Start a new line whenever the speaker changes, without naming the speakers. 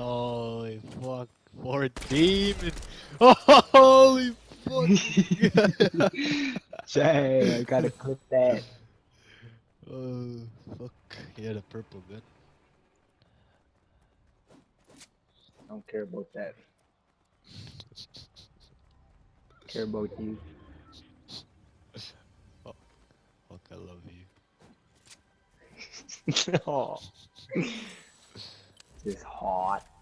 Holy fuck. 14. Holy fuck.
Dang, I gotta clip that.
Oh, fuck. Yeah, the purple gun.
I don't care about that. Care about you.
Oh, fuck, I love you.
Oh, just hot.